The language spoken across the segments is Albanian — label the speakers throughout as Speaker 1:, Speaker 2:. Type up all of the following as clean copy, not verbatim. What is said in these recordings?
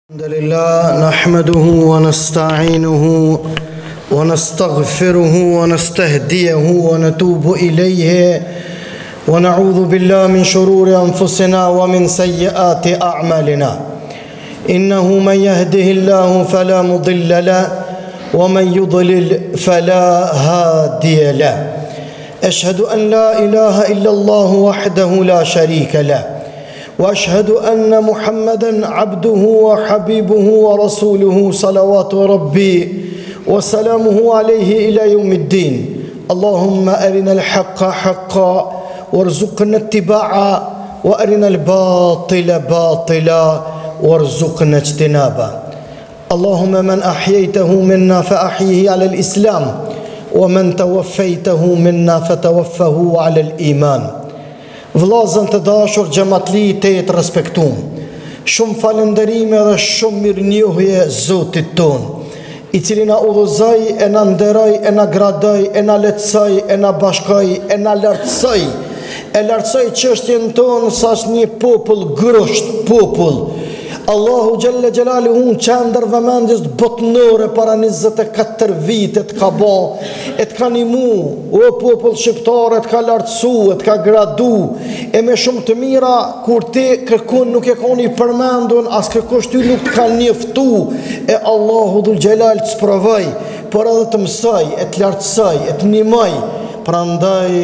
Speaker 1: الحمد لله نحمده ونستعينه ونستغفره ونستهديه ونتوب إليه ونعوذ بالله من شرور أنفسنا ومن سيئات أعمالنا. إنه من يهده الله فلا مضل له ومن يضلل فلا هادي له. أشهد أن لا إله إلا الله وحده لا شريك له، وأشهد أن محمدًا عبده وحبيبه ورسوله صلوات ربي وسلامه عليه إلى يوم الدين. اللهم أرنا الحق حقا وارزقنا اتباعه، وأرنا الباطل باطلا وارزقنا اجتنابه. اللهم من أحييته منا فأحيه على الإسلام، ومن توفيته منا فتوفه على الإيمان. Vllazën të dashur, xhamatli të respektuam. Shumë falënderime dhe shumë mirënjohje Zotit ton, i cili na udhëzoi, e na nderoi, e na gradoi, e na lehtësoi, e na bashkoi, e na lartësoi. E lartësoi çështjen tonë sa një popull grosht, popull. Allahu Gjelle Gjelaluhu në qendër vëmendjes botnore para 24 vitet ka ba, e të ka nimu, o popull shqiptare, të ka lartësu, e të ka gradu, e me shumë të mira, kur ti kërkun nuk e koni përmendun, as kërkush ty nuk të ka njëftu, e Allahu Dhul Gjelal të sprovoj, por edhe të mësoj, e të lartësoj, e të nimoj. Prandaj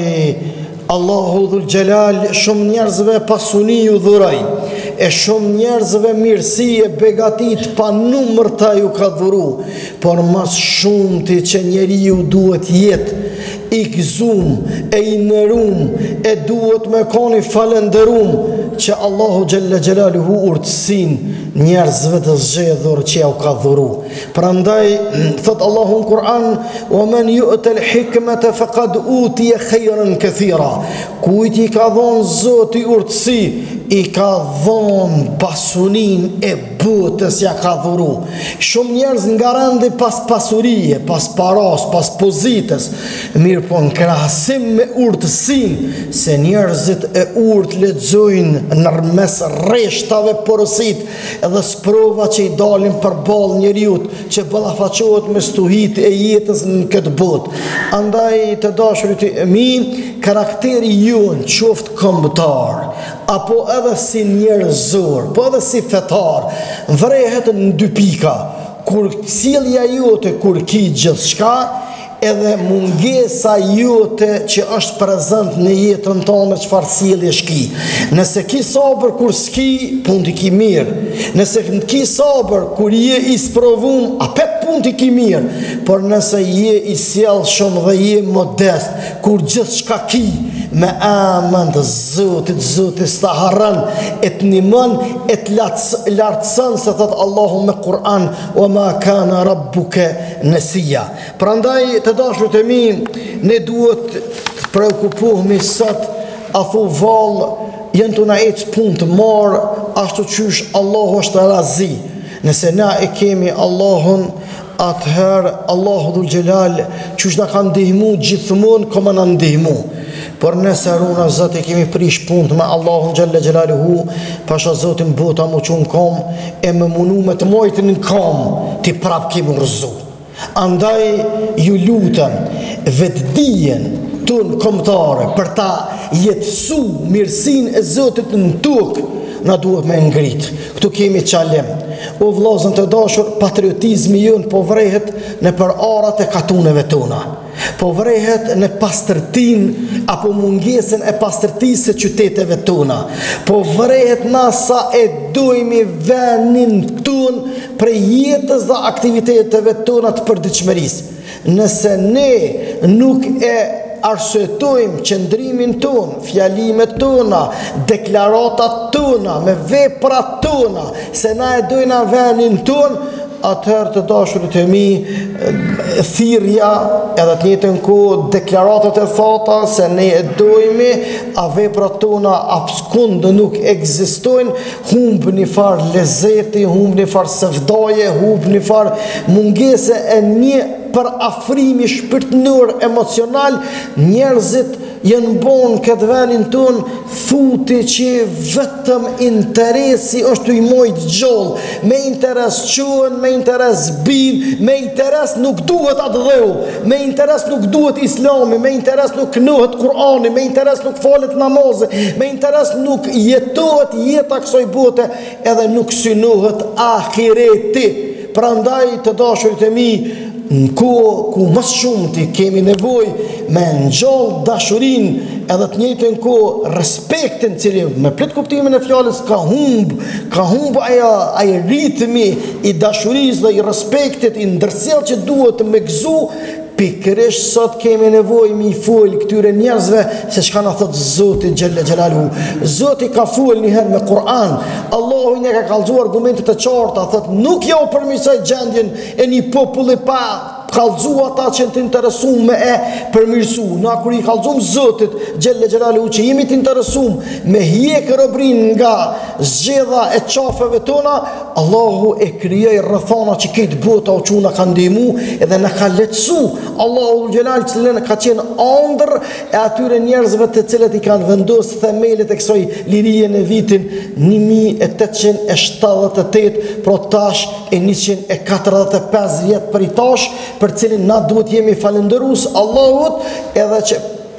Speaker 1: Allahu Dhul Gjelal shumë njerëzve pasuni ju dhuroj, e shumë njerëzve mirësi e begatit pa numër ta ju ka dhuru, por mas shumë të që njeri ju duhet jetë i gëzum, e i nërum, e duhet me koni falëndërum, që Allahu Gjelle Gjelaluhu urtësin njerëzve të zxedhur që ja u ka dhuru. Prandaj, thot Allahu në Kur'an, وَمَنْ يُؤْتَ الْحِكْمَةَ فَقَدْ أُوتِيَ خَيْرًا كَثِيرًا. Kujt i ka dhonë Zoti urtësi, i ka dhonë pasunin e botës ja ka dhuru. Shumë njerëz nga rendi pas pasurie, pas paras, pas pozitës, mirë po në krahasim me urtësin, se njerëzit e urt lexojnë nërmes rreshtave porosit edhe sprova që i dalin për balë njeriut që ballafaqohet me stuhit e jetës në këtë botë. Andaj të dashurit e mi, karakteri juën qoftë kombëtar apo edhe si njerëzor, po edhe si fetar, vrehet në dy pika: kur sjellja jote kur ki gjithçka, edhe mungesa jote që është prezent në jetën tonë çfarë sjellje shki. Nëse ki sabër kur s'ki, pun t'i ki mirë. Nëse ki sabër kur je i sprovum, apet pun t'i ki mirë. Por nëse je i sjell shumë dhe je modest, kur gjithçka ki, me amën të Zotit, Zotit s'ta harran, e t'nimon, e t'lartësën, se thëtë Allahu me Kur'an, wa ma kana rabbuke nësia. Prandaj të dashur të mi, ne duhet të preokupohemi sot, a thu valë, jenë të na ecë pun të marë, ashtu qysh Allahu është razi. Nëse na e kemi Allahun, atëherë Allahu Dhul Gjelal qysh na ka ndihmu gjithmonë koma na ndihmu. Por nëse runa Zoti kemi prish punë me Allahun Gjelle Gjelaluhu, pasha Zotin bota mu qunë kom, e me munu me të mojtë në kom, ti prap kemi rëzu. Andaj ju lutem, vetdijen tonë kombëtare për ta jetësu mirësin e Zotit në tokë, na duhet me ngrit. Këtu kemi qalem. O vllazën të dashur, patriotizmi jënë po vrehet në për arat e katuneve tona, po vrehet në pastërtin apo mungesën e pastërtisë së qyteteve tona, po vrehet na sa e dojmi venin ton për jetës dhe aktiviteteve tona të përditshmërisë. Nëse ne nuk e arsyetojmë qëndrimin ton, fjalimet tona, deklaratat tona, me veprat tona, se na e dojna venin ton, atëherë të dashurit e mi, thirrja edhe të njëjtën kohë deklaratat e thata se ne e dojmë, a veprat tona abskund nuk ekzistojnë, humb një farë lezeti, humb një farë sevdaje, humb një farë mungese e një për afrimi shpirtënor emocional, njerëzit jenë bon këtë venin ton, thuti që vetëm interesi është i mojt gjoll, me interes quen, me interes bin, me interes nuk duhet atë dheu, me interes nuk duhet islami, me interes nuk kënohet Kurani, me interes nuk falet namaze, me interes nuk jetohet jeta kësoj bote, edhe nuk synohet ahireti. Prandaj të dashurit e mi, në kohë ku më shumë të kemi nevoj me ngjall dashurin, edhe të njëjtën kohë respektin, cili me plot kuptimin e fjalës ka humb ai ritmi i dashurisë dhe i respektit, i ndërsjellë që duhet me gëzu. Pikërisht sot kemi nevojë mi fol këtyre njerëzve se çka na thot Zoti xhella xhelalu. Zoti ka fol një herë me Kur'an. Allahu i ne ka kallëzuar argumentet e qarta, thot nuk ja u përmirësoj gjendjen e një populli pa kallëzu ata që të interesuar me e përmirësu. Na kur i kallëzum Zotit xhella xhelalu që jemi të interesuar me hiq robrin nga zgjedha e qafeve tona, Allahu e krijoi rrethana që këtë bota u çuna ka ndihmu edhe na ka lehtësu. Allahu Gjelal që ka qenë andër e atyre njerëzve të cilët i kanë vendosur themelet e kësaj lirie në vitin 1878, pro tash e 145 vjet për i tash, për cilin na duhet jemi falëndërues Allahut edhe që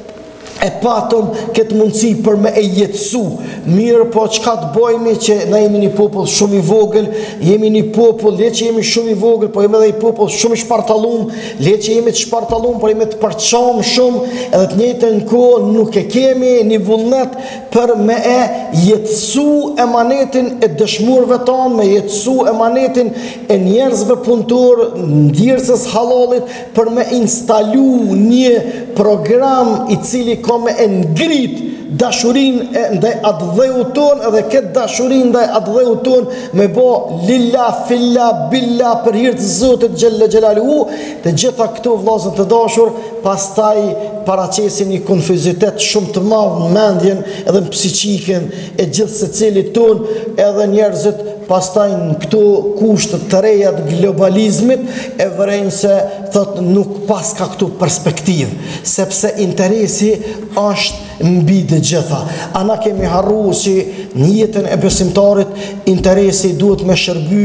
Speaker 1: e patëm këtë mundësi për me e jetësu. Mirë, po çka të bëjmë që na jemi një popull shumë i vogël, jemi një popull, le që jemi shumë i vogël, po jemi edhe një popull shumë i shpartallum, le që jemi të shpartallum, po jemi të përçam shumë, edhe të njëjtën kohë nuk e kemi një vullnet për me e jetësu emanetin e dëshmorëve tonë, me jetësu emanetin e njerëzve punëtor, ndjersës halalit, për me instalu një program i cili ka me e ngrit dashurin ndaj atë dheu ton, edhe këtë dashurin ndaj atë dheu ton me bo lilla, filla, billa për hir të Zotit xhella xhelalu. Të gjitha këto vllazër të dashur pastaj paraqesin një konfuzitet shumë të madh në mendjen edhe në psiqikën e gjithë secilit ton, edhe njerëzit pastaj në këto kushte të reja të globalizmit e vërejnë se thot nuk pas ka këtu perspektivë, sepse interesi është mbi të gjitha. Ana kemi harru si në jetën e besimtarit interesi duhet me shërby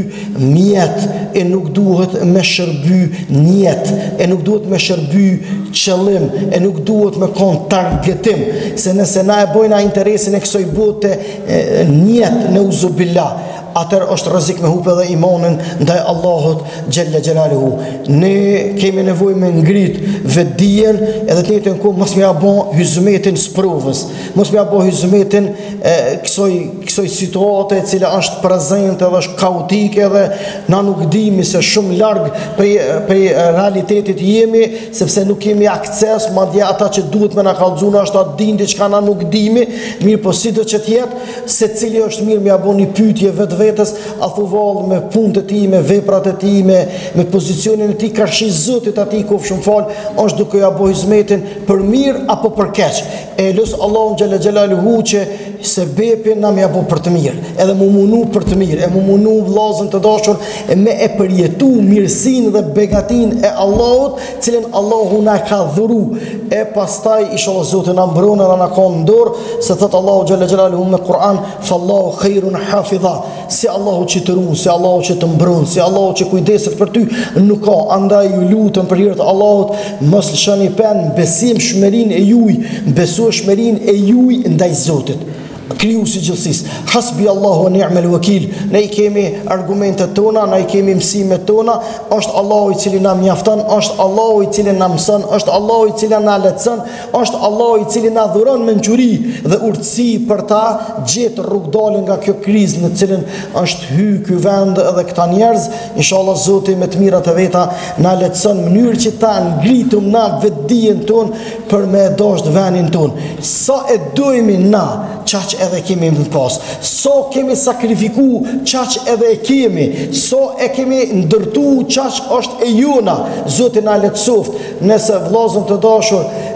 Speaker 1: mjet e nuk duhet me shërby njet, e nuk duhet me shërby qëllim, e nuk duhet me kon targetim, se nëse na e bojna interesin e kësoj bote njet në uzubillah, atër është rrezik me hupe dhe imanin ndaj Allahut xhella xhelaluhu. Ne kemi nevojë me ngrit vetdijen edhe të njëjtën kohë mos më apo hyzmetin sprovës, mos më apo hyzmetin kësoj situate e cila është prezente dhe është kaotike dhe na nuk dimi se shumë larg prej realitetit jemi, sepse nuk kemi akses, madje ata që duhet me na kallëzun është atë din diçka na nuk dimi. Mirë, po sido që të jetë, secili është mirë me apo një pyetje vetës, a thuvall me punët e tij, me veprat e tij, me pozicionin e tij karshi Zotit atij ku shumë fal, është duke ja bëu hizmetin për mirë apo për keq. E lut Allahun xhalla xhelaluhu që se bepin na më apo për të mirë, edhe më munu për të mirë, e më munu vllazën të dashur e me e përjetu mirësinë dhe begatin e Allahut, cilën Allahu na ka dhuru. E pastaj inshallah Zoti na mbron edhe na ka në dorë, se thot Allahu xhalla xhelaluhu me Kur'an, fallahu khairun hafidha. Si Allahu që të ruan, si Allahu që të mbron, si Allahu që kujdeset për ty, nuk ka. Andaj ju lutem për hir të Allahut, mos lëshoni pen besimshmërinë e juaj, besueshmërinë e juaj ndaj Zotit, krijuesi i gjithësisë. Hasbi Allahu wa ni'mal wakil. Ne kemi argumentet tona, ne kemi mësimet tona, është Allahu i cili na mjafton, është Allahu i cili na mëson, është Allahu i cili na lehtëson, është Allahu i cili na dhuron mençuri dhe urtësi për ta gjetë rrugdalën nga kjo krizë në cilën është hy ky vend edhe këta njerëz. Inshallah Zoti me të mirat e veta na lehtëson në mënyrë që ta ngritum na vetdijen ton për me dashur vendin ton. Sa e dojmë na, çaq edhe kemi më pas. So kemi sakrifiku, çaq edhe e kemi. So e kemi ndërtu, çaq është e jona. Zoti na lehtësoft. Nëse vllazën të dashur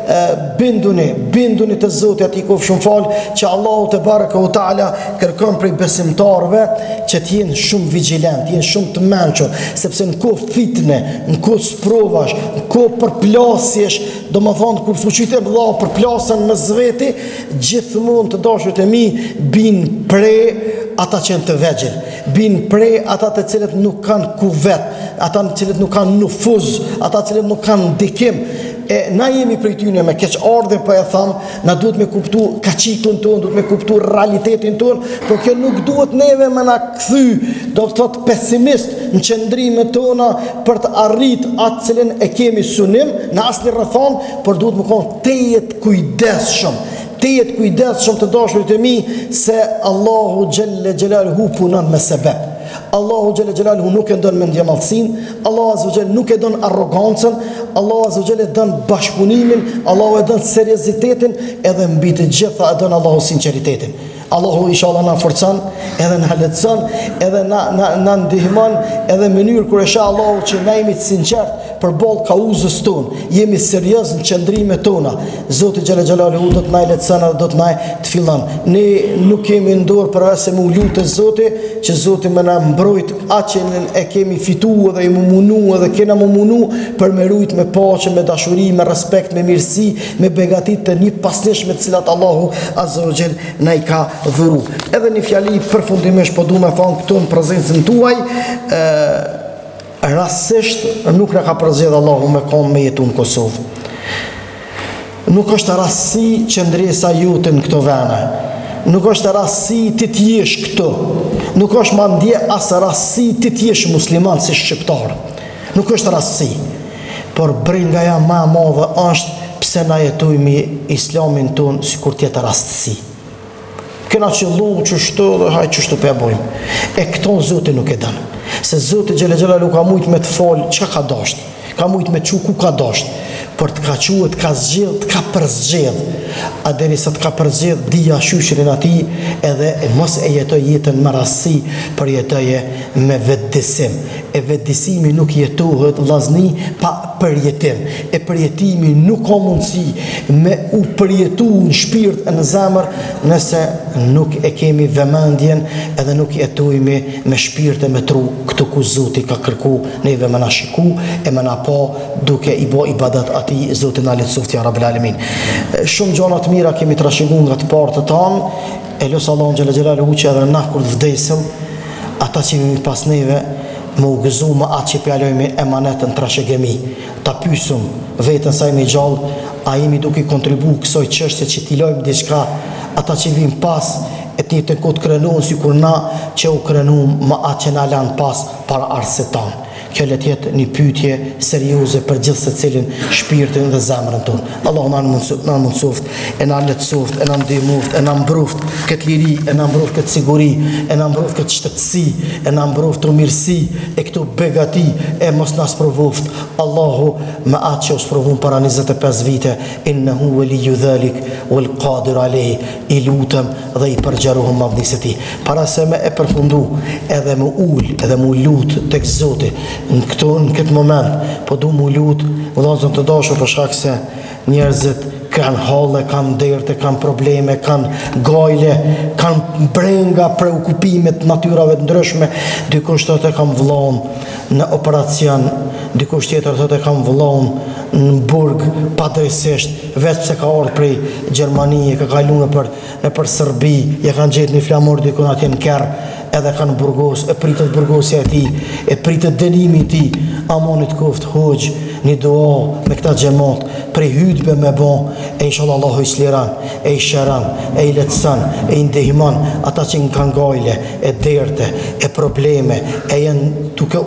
Speaker 1: binduni të Zotit ati kof shumë falë, që Allahu te baraka u taala kërkon prej besimtarëve që të jenë shumë vigjilent, jenë shumë të mençur, sepse në kohë fitne, në kohë sprovash, në kohë përplasjesh, domethënë kur fuqitë e mëdha përplasen me zveti, gjithmonë të dashurit e mi bin pre ata që janë të vegjël, bin pre ata të cilët nuk kanë kuvet, ata të cilët nuk kanë nufuz, ata të cilët nuk kanë ndikim. E na jemi prej tyne me keq ardhe, po e tham, na duhet me kuptu kaqikun ton, duhet me kuptu realitetin ton, por kjo nuk duhet neve me na kthy, do të thot pesimist në qëndrimet tona për të arrit atë cilën e kemi sunim në asnjë rrethon, por duhet me kon tejet kujdesshëm. Tejet kujdesshëm të dashurit e mi, se Allahu xhelle xhelaluhu punon me sebeb. Allahu xhelle xhelaluhu nuk e don mendjemallësinë, Allahu azza wa jall nuk e don arrogancën, Allahu azza wa jall e don bashkëpunimin, Allahu e don seriozitetin, edhe mbi të gjitha e don Allahu sinqeritetin. Allahu inshallah na forcon, edhe na lehtëson, edhe na ndihmon, edhe në mënyrë kur e sheh Allahu që na jemi të sinqert përballë kauzës tonë, jemi serioz në qëndrimet tona. Zoti xhalla xhalaluhu do të na lehtëson edhe do të na të fillon. Ne nuk kemi në dorë përveç se mu lutë Zotit, që Zoti më na mbrojt atë që e kemi fituar dhe i munu edhe kena më munu për me rujt me paqe, me dashuri, me respekt, me mirësi, me begatit të një pasnishme të cilat Allahu azza wa jall na i ka dhuru. Edhe një fjali përfundimisht po du me thonë këtu në prezencën tuaj, rastësisht nuk na ka përzgjedhur Allahu me kom me jetu në Kosovë. Nuk është rastësi që ndresa jote në këto vene, nuk është rastësi ti t'jesh këtu, nuk është mandje as rastësi ti t'jesh musliman si shqiptar, nuk është rastësi, por brengaja ma madhe është pse na jetojmë islamin ton si kur tjetë rastësi. Kena qëllu që shto dhe hajë që shto për e bojmë. E këto Zotë nuk e dënë. Se Zotë Gjelle Gjellalu ka mujtë me të folë që ka dashtë, ka mujtë me që ku ka dashtë, për të ka quët, ka zgjedh, të ka përzgjedh. A deri sa të ka përzgjedh, dija shyshrin ati, edhe mos e jetoj jetën më rastësi, për jetoje me vetëdisim. E vetëdisimi nuk jetohet vllazni pa përjetim. E përjetimi nuk ka mundësi me u përjetu në shpirt e në zemër nëse nuk e kemi vëmendjen edhe nuk jetojme me shpirt e me tru këtu ku Zoti ka kërku neve me na shiku e me na pa duke i bo ibadat ati Zoti na lehtësoftë ya Rabbel Alamin. Shumë gjëra të mira kemi trashëguar nga të parë të tanë, e lutem Allahun xhalla xhelaluhu që edhe na kur të vdesim ata që jemi pas neve më u gëzu më atë që pjalojme emanetën trashëgimi, ta pysum vetën sa jemi gjallë, a jemi duke kontribu kësoj çështje që t'i lojmë diçka, ata që vim pas e të njëjtën kohë të krenuan si kur na që u krenuam më atë që na lanë pas para arsit tanë. Kjo le të jetë një pyetje serioze për gjithë secilin shpirtin dhe zemrën tonë. Allahu na mundsoft, e na lehtësoft, e na ndihmoft, e na mbroft këtë liri, e na mbroft këtë siguri, e na mbroft këtë shtetësi, e na mbroft mirësi e këto begati e mos na sprovoft. Allahu me atë që u sprovon para 25 vite, innehu waliyyu dhalik wal qadir alayhi, i lutem dhe i përgjarohem madhnisë e tij. Para se me e përfundu edhe më ul, edhe më lut tek Zoti në këtë moment, po du mu lutë, vëllazën të dashur për shkak se njerëzit kanë halle, kanë derte, kanë probleme, kanë gajle, kanë brenga preokupimet natyrave të ndryshme, dikush thotë e kam vëllain në operacion, dikush tjetër thotë e kam vëllain në burg padrejtisht, vetë pse ka ardhur prej Gjermanie, ka kaluar nëpër Serbi, ja kanë gjetur një flamur diku atje në Kerr, edhe kanë burgos, e pritet burgosja e tij, e pritet dënimi i tij. Amonit koft hoxh një dua me këta xhamat prej hutbe me bon, e inshallah Allahu i sliran, e i shëran, e i lehtëson, e i ndihmon ata që kanë gajle, e derte, e probleme, e janë duke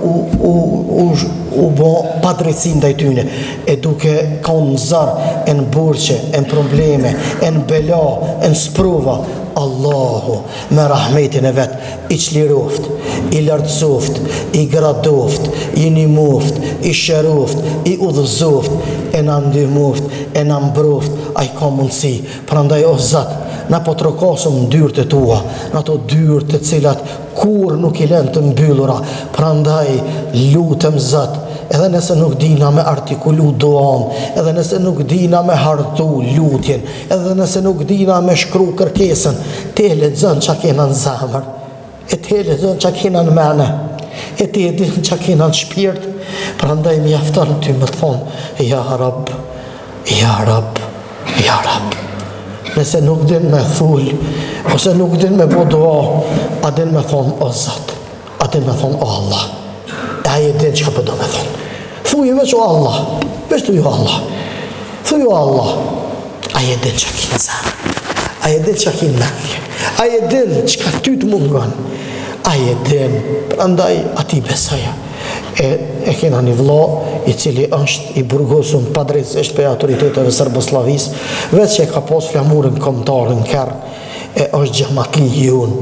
Speaker 1: u bo padrejtësi ndaj tyne, e duke kanë zar, e në burqe, e në probleme, e në bela, e në sprova. Allahu me rahmetin e vet i çliroft, i lartësoft, i gradoft, i nimoft, i shëroft, i udhëzoft, e na ndihmoft, e na mbroft, ai ka mundësi. Prandaj o Zot, na po trokosëm dyrët e tua, në ato dyrë të cilat kur nuk i lënë të mbyllura. Prandaj lutem Zot, edhe nëse nuk dina me artikulu duan, edhe nëse nuk dina me hartu lutjen, edhe nëse nuk dina me shkru kërkesën, te lexon çka kena në zemër, e te lexon çka kena në mene, e te din çka kena në shpirt. Prandaj mjafton ty më të thonë ja Rab, ja Rab, ja Rab. Nëse nuk din me thull, ose nuk din me bo dua, a din me thonë o Zot, a din me thonë o Allah. E aje din që ka përdo me thonë. Thuj veç o Allah, veç thuj o Allah. Thuj o Allah, aje din që kinë zemë, aje din që kinë mendje, aje din që ka ty të mungon, aje din, prandaj ati besaja. E kena një vlla i cili është i burgosur padrejtisht për autoriteteve Serboslavis, veç që e ka pas flamurën kombëtare në Kerr, e është xhamatli i unë,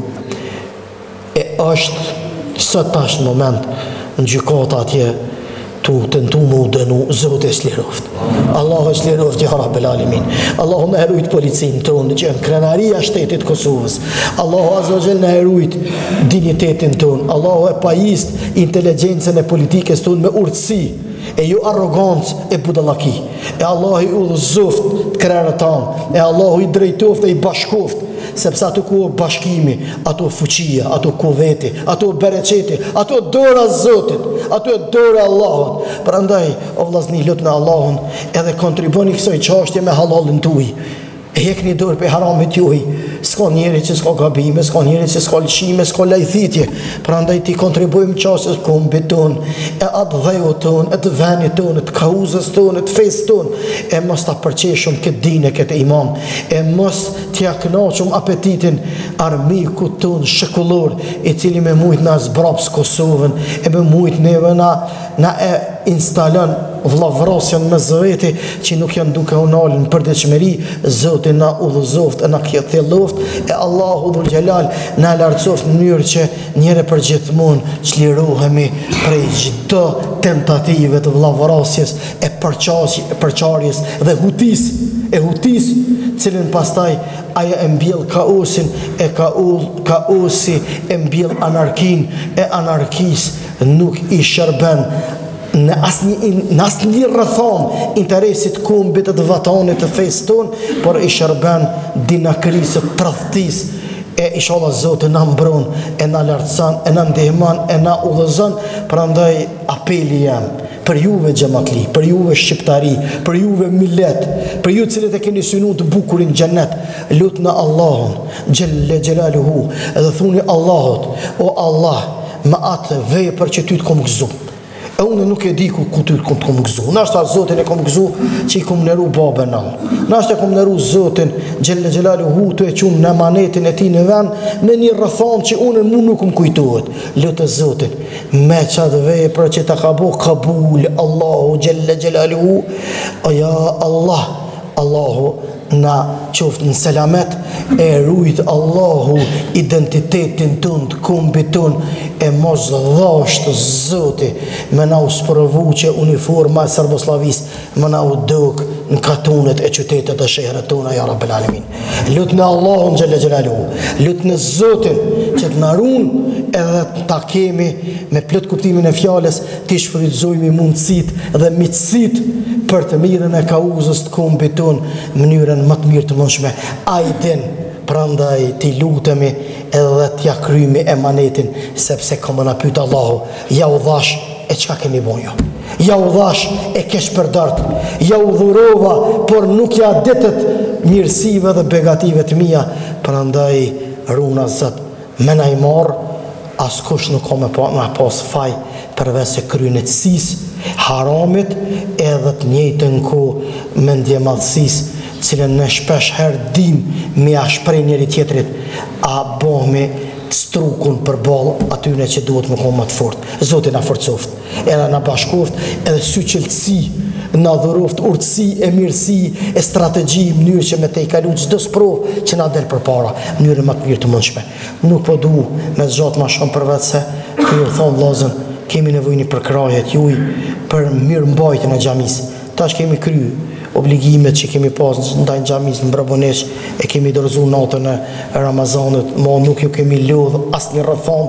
Speaker 1: e është sot tash në moment në gjykata atje tu tentu mu dënu, Zotë e shliroft. Allahu e shliroft, ja Rabbel Alamin. Allahu në herujt policinë tonë, që në krenaria shtetit Kosovës. Allahu azogjen në herujt dignitetin tonë. Allahu e pajist inteligencën e politikës tonë me urtësi, e ju arrogancë e budallaki. E Allahu i udhëzoft të krerët tanë, e Allahu i drejtoft e i bashkoft, sepse ato ku bashkimi, ato fuqia, ato kuveti, ato bereqeti, ato dora Zotit, ato dora Allahut. Prandaj, o vllazni, lutni Allahun edhe kontriboni kësaj çështje me halalin tuaj. E hekni dorë për haramit juaj. S'ka njeri që s'ka gabime, s'ka njeri që s'ka lëshime, s'ka lajthitje. Prandaj ti kontribuojmë çështës kombit tonë, e atë dhejut tonë, e të venit tonë, të kauzës tonë, të fesë tonë, e mos ta përqeshëm këtë dine, këtë iman, e mos t'ja kënaqëm apetitin armikut tonë shekullor, i cili me mujt na zbraps Kosovën, e me mujt neve na e instalon vllavrasjen me zveti që nuk janë duke unalën për dëshmëri. Zoti na udhëzoft e na thjelloft, e Allahu dhul xhelal na lartësoft në mënyrë që njëre për gjithmonë çlirohemi prej çdo tentative të vllavrasjes, e përçarjes dhe hutis, cilën pastaj aja e mbjell kaosin, e kaosi e mbjell anarkin, e anarkis nuk i shërben në asnjë rrethon interesit kombit të vatanit të fesë tonë, por i shërben dinakrisë tradhtisë. E inshallah Zoti na mbron, e na lartëson, e na ndihmon, e na udhëzon. Prandaj apeli jam për juve xhamatli, për juve shqiptari, për juve millet, për ju cilët e keni synu të bukurin xhenet, lutni Allahun xhelle xhelaluhu, edhe thuni Allahut, o Allah, me atë vepër që ty të kom gëzu. E unë nuk e di ku ty të kom gëzu. Nashta Zotin e kom gëzu që i kom nëru babën au. Nashta e kom nëru Zotin xhelle xhelaluhu të e qunë në emanetin e ti në vend në një rrethon që unë nuk më kujtohet. Lutë Zotin me qatë vepër që ta ka bo kabul Allahu xhelle xhelaluhu. O ja Allah, Allahu na qoftë në selamet, e rujt Allahu identitetin tënd, kombit tënd, e mos dhashtë Zoti me na u sprovu që uniforma e Serboslavis me na u duk në katunet e qytetet e shehret tona, ja Rabbel Alamin. Lutni Allahun xhelle xhelaluhu, lutni Zotin që të na ruan edhe ta kemi me plot kuptimin e fjalës, të shfrytëzojmë mundësitë dhe miqësitë për të mirën e kauzës të kombit tonë në mënyrën më të mirë të mundshme. Ai din, prandaj ti lutemi edhe t'ja krymi emanetin, sepse kam na pyet Allahu, ja u dhash e çka keni bojo? Ja u dhash e kesh përdart, ja u dhurova, por nuk ja detet mirësive dhe begative të mia. Prandaj runa Zot, me na i marr, askush nuk ka me pas faj përveç se kryenetësisë, haramit, edhe të njëjtën kohë mendje madhësisë, cilën ne shpesh herë dim me a shpreh njëri tjetrit, a bëhemi të strukun për balë atyne që duhet më konë më të fort. Zoti na forcoft, edhe na bashkoft, edhe sy qeltësi, na dhuroft urtësi e mirësi e strategji, mënyrë që me te i kalu çdo sprovë që na del përpara, mënyrë më të mirë të mundshme. Nuk po du me zgjat më shumë për vetë se ju thon vllazën, kemi nevojë për krajet juaj për mirëmbajtjen e xhamisë. Tash kemi kry obligimet që kemi pas ndaj xhamisë në Brabonesh, e kemi dorëzuar natën e Ramazanit, mo nuk ju kemi lodh asnjë rrethon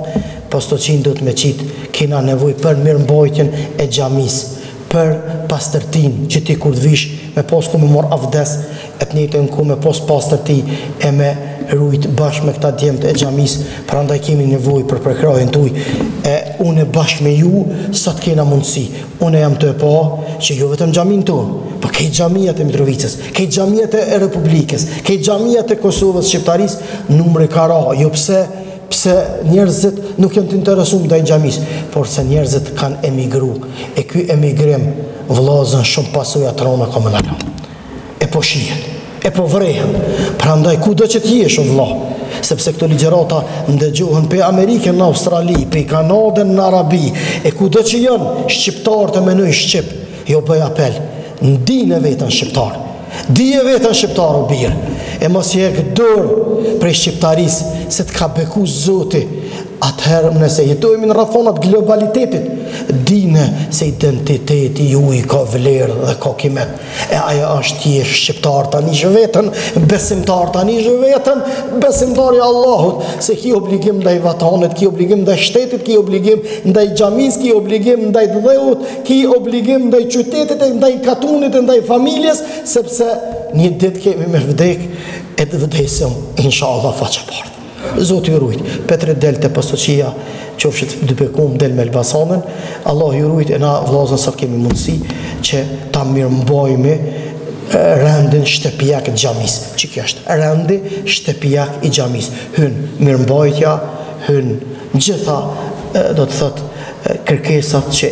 Speaker 1: Postocin do të me qitë, kena nevoj për mirëmbajtjen e xhamisë, për pastërtin, që ti kur të vish me pas ku me mor avdes, e të njëjtën ku me pas pastërti e me rujt bashkë me këta djemët e xhamisë. Prandaj kemi nevoj për përkrahjen tuaj, e unë bashkë me ju sa të kena mundësi. Unë jam të e pa që jo vetëm xhamin tonë, po kej xhamijat e Mitrovicës, kej xhamijat e Republikës, kej xhamijat e Kosovës shqiptarisë, numri ka ra, jo pse njerëzit nuk janë të interesuar ndaj xhamisë, por se njerëzit kanë emigru, e ky emigrim vëllazën shumë pasojë atrona komunale. E po shihet, e po vrehen. Prandaj kudo që të jesh vëlla, sepse këto ligjërata ndëgjohen pe Amerikën, në Australi, pe Kanadën, në Arabi, e kudo që janë shqiptarë të menojnë shqip, jo bëj apel, ndine vetën shqiptar, dije vetën shqiptar o birë, e mos je dorë prej shqiptarisë, se të ka beku Zoti. Atëherë nëse jetojmë në rrethonat globalitetit, dine se identiteti ju i ka vlerë dhe ka kimet. E aja është ti je shqiptar tani zhë vetën, besimtar tani zhë vetën, besimtari Allahut, se ki obligim ndaj vatanit, ki obligim ndaj shtetit, ki obligim ndaj xhamis, ki obligim ndaj dheut, ki obligim ndaj qytetit, ndaj katunit, ndaj familjes, sepse një ditë kemi me vdek, e të vdesim, inshallah faqe partë. Zoti ju rujt, Petre del të pastoqia, qofshit dybekum del me Elbasanën, Allah ju rujt e na vllazën sa kemi mundësi që ta mirëmbajmë rendin shtëpiak të xhamisë. Që kjo është rendi shtëpiak i xhamisë. Hyn mirëmbajtja, hyn gjitha do të thot kërkesat që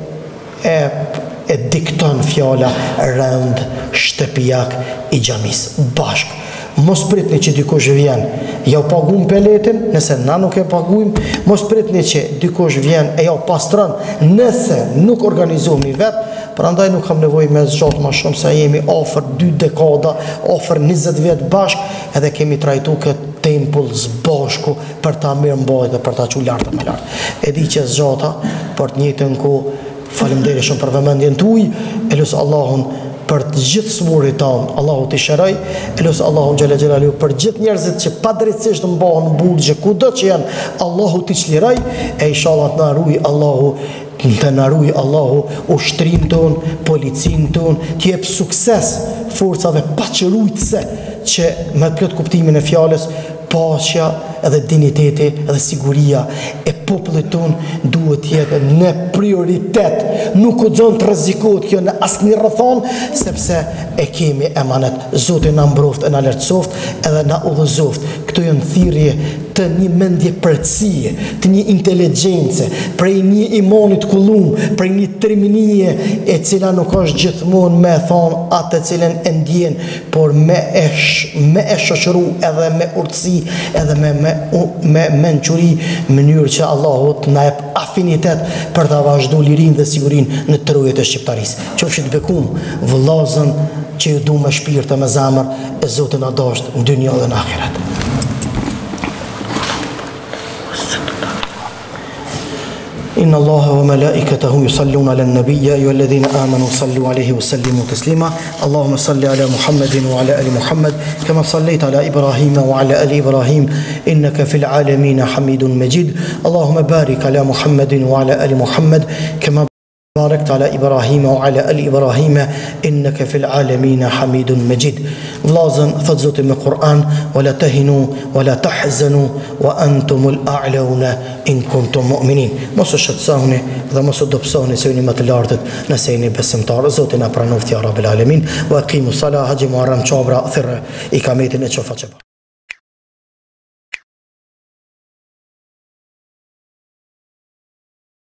Speaker 1: e dikton fjala rend shtëpiak i xhamisë. Bashk mos pritni që dikush vjen, ja u paguam peletin, nëse na nuk e paguajmë, mos pritni që dikush vjen e ja u pastron, nëse nuk organizohemi vetë. Prandaj nuk kam nevojë me zgjat më shumë, se jemi afër 2 dekada, afër 20 vjet bashk, edhe kemi trajtuar këtë tempull zbashku për ta mirëmbajtur dhe për ta çuar lart më lart. E di që zgjata, por të njëjtën kohë faleminderit shumë për vëmendjen tuaj, e lut Allahun për të gjithë smurit tanë, Allahu t'i shëroj, e lusë Allahu xhalla xhelalu për gjithë njerëzit që padrejtisht mbahen burgje, kudo që janë, Allahu t'i çliroj, e inshallah të na ruaj Allahu, të na ruaj Allahu ushtrin ton, policin ton, të jep sukses forcave paqërujtëse që me të plot kuptimin e fjalës paqja edhe digniteti edhe siguria e popullit ton duhet jetë në prioritet. Nuk u dzon të rrezikohet kjo në asnjë rrethon, sepse e kemi emanet. Zoti na mbroft e na lartësoft edhe na udhëzoft. Këto janë thirrje të një mendje përcie, të një inteligjencë, prej një imanit kullum, prej një triminie e cila nuk është gjithmonë me thonë atë cilën e ndjen, por me e shoqëru edhe me urtësi, edhe me mençuri, mënyrë që Allahu të na jep afinitet për ta vazhduar lirinë dhe sigurinë në trojet e shqiptarisë. Qofshit bekum vëllazën që ju du me shpirt e me zemër, e Zoti na dashur në dynjë dhe në ahiret. إن الله وملائكته يصلون على النبي يا أيها الذين آمنوا صلوا عليه وسلموا تسليما اللهم صل على محمد وعلى آل محمد كما صليت على إبراهيم وعلى آل إبراهيم إنك في العالمين حميد مجيد اللهم بارك على محمد وعلى آل محمد كما باركت على إبراهيم وعلى آل إبراهيم إنك في العالمين حميد مجيد Vlazën thot Zoti me Kur'an wala tahinu wala tahzanu wa antumul a'launa in kuntum mu'minin. Mos u shqetësoni dhe mos u dobësoni se jeni më të lartët nëse jeni besimtarë. Zoti na pranoft ya Rabbil Alamin wa aqimus salah haji muharram çobra thirr ikametin e çofa çapa.